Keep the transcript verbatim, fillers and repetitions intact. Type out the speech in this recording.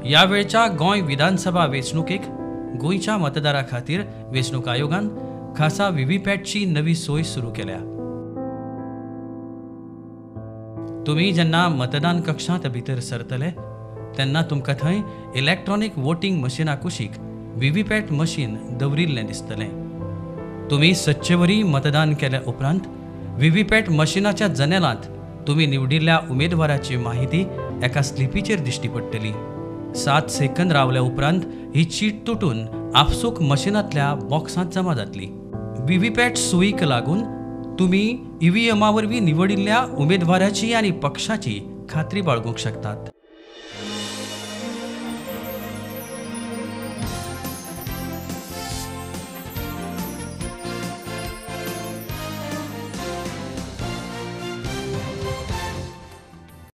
या वेळच्या गोंय विधानसभा वेंचणुकेक गोंयच्या मतदारा खातीर वेंचणूक आयोगान खासा व्हीव्हीपॅटची नवी सोय सुरू केल्या। तुम्ही जेन्ना मतदान कक्षांत भितर सरतले तेन्ना तुमकां थंय इलेक्ट्रॉनिक वोटिंग मशिना कुशीक व्हीव्हीपॅट मशीन दवरिल्लें दिसतलें। तुम्ही सच्चे वरी मतदान केल्या उपरांत व्हीव्हीपॅट मशिनाच्या जनेलांत तुम्ही निवडिल्ल्या उमेदवाराची माहिती एका स्लिपीचेर दिश्टी पडटली। सात सेकंद रावल्या उपरांत ही चीट तुटून आपसूक मशिनांतल्या बॉक्सांत जमा जातली। व्हीव्हीपॅट सुयीक लागून तुम्ही ईव्हीएमा वरवीं निवडिल्ल्या उमेदवाराची आनी पक्षाची खात्री बाळगूंक शकतात।